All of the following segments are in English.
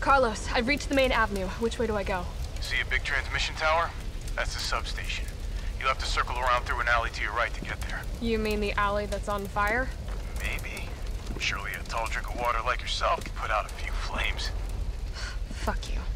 Carlos, I've reached the main avenue. Which way do I go? See a big transmission tower? That's the substation. You'll have to circle around through an alley to your right to get there. You mean the alley that's on fire? Maybe. Surely a tall drink of water like yourself can put out a few flames. Fuck you.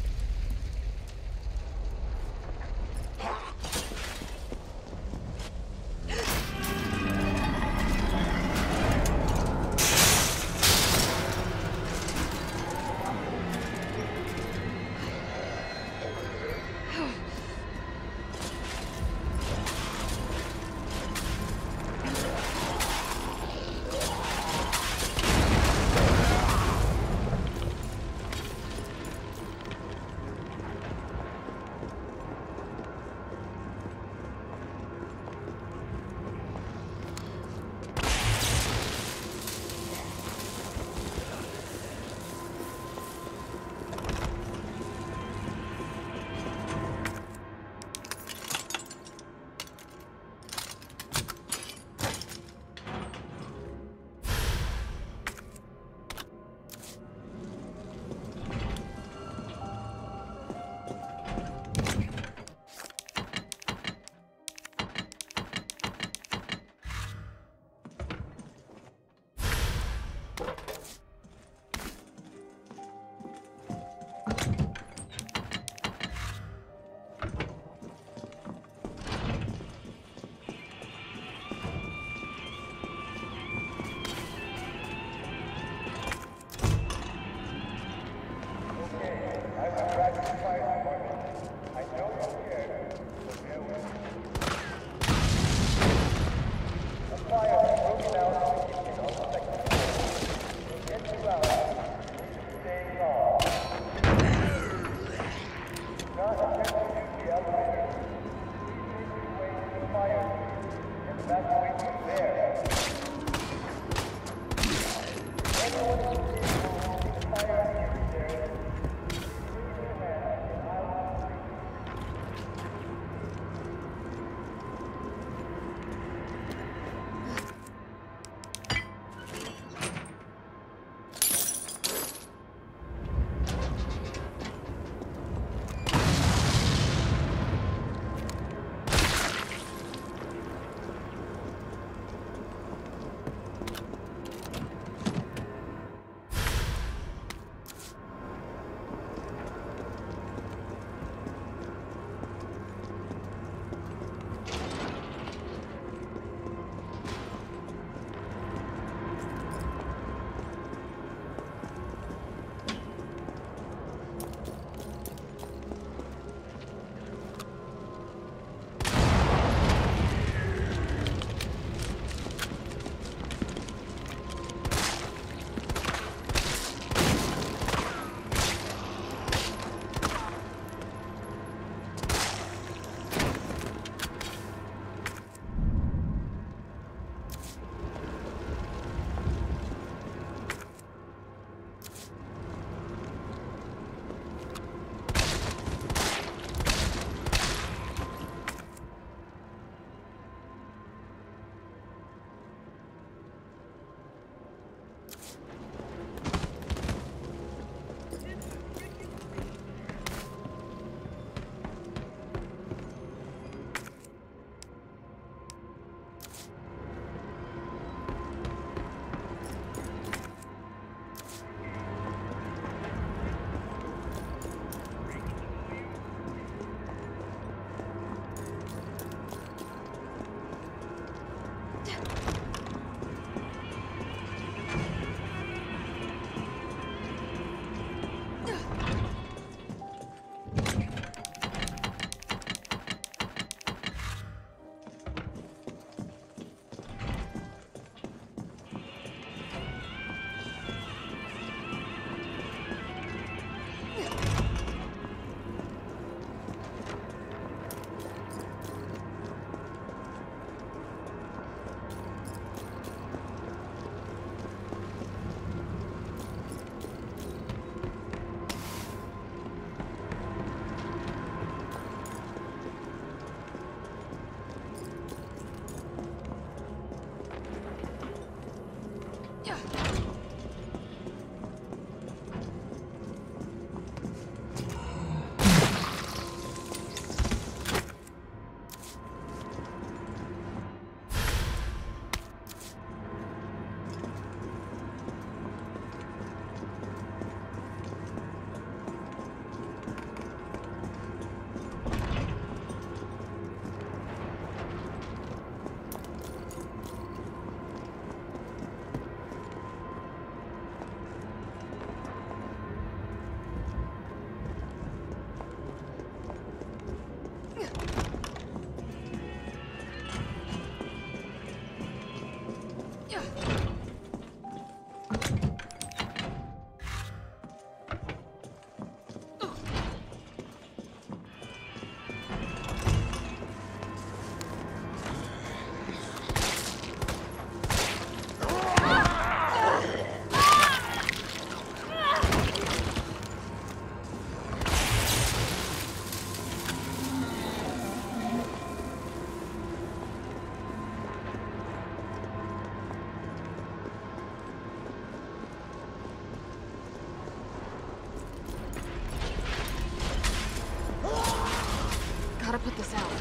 Gotta put this out.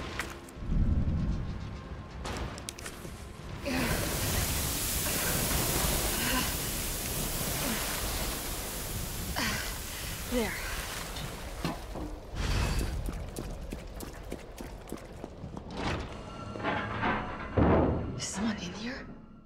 There. Is someone in here?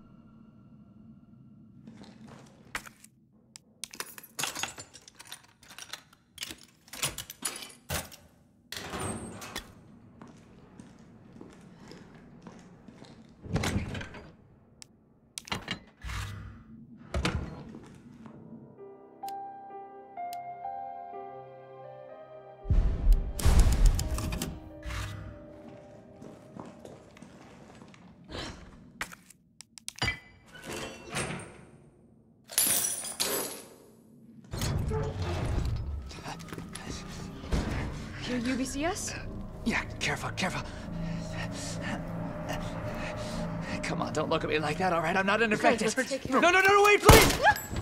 Your UBCS? Yeah, careful, careful. Come on, don't look at me like that, all right? I'm not an infected. let's take care No, wait, please!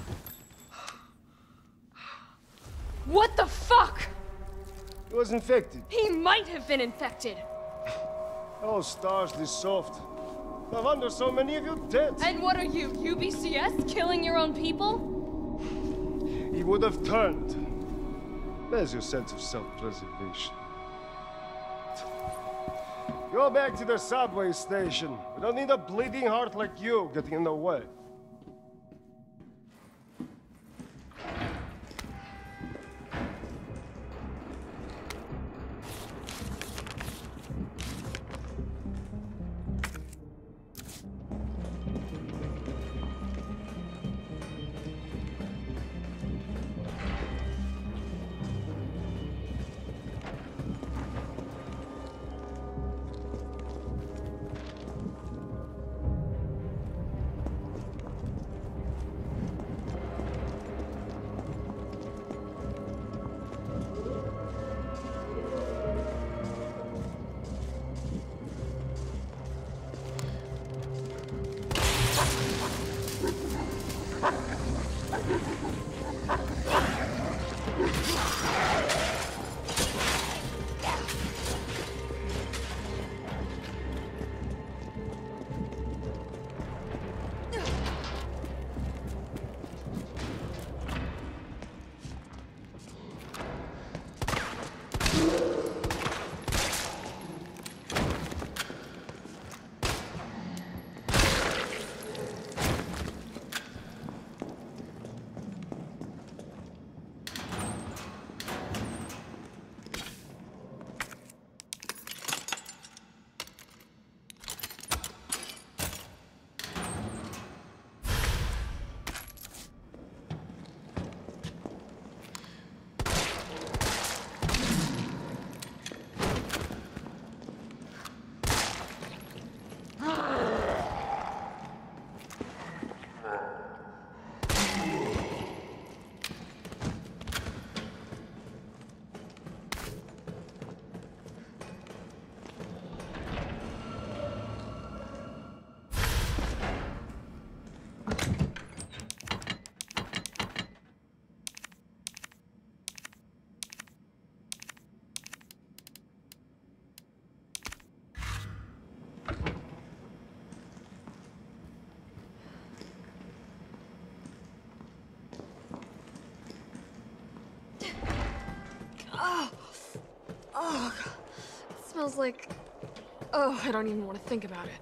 What the fuck? He was infected. He might have been infected. Oh, stars, this soft. No wonder so many of you dead. And what are you, UBCS? Killing your own people? He would have turned. There's your sense of self-preservation. Go back to the subway station. We don't need a bleeding heart like you getting in the way. Oh, it smells like... Oh, I don't even want to think about it.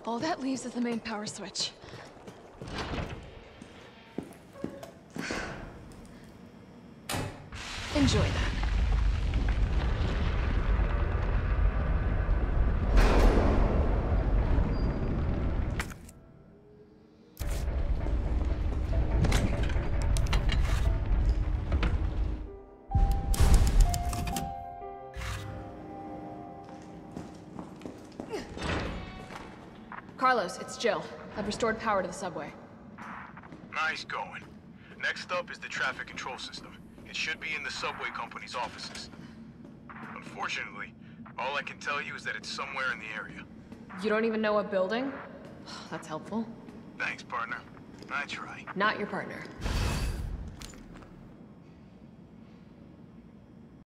All that leaves is the main power switch. Enjoy that. Carlos, it's Jill. I've restored power to the subway. Nice going. Next up is the traffic control system. It should be in the subway company's offices. Unfortunately, all I can tell you is that it's somewhere in the area. You don't even know what building? That's helpful. Thanks, partner. I try. Not your partner.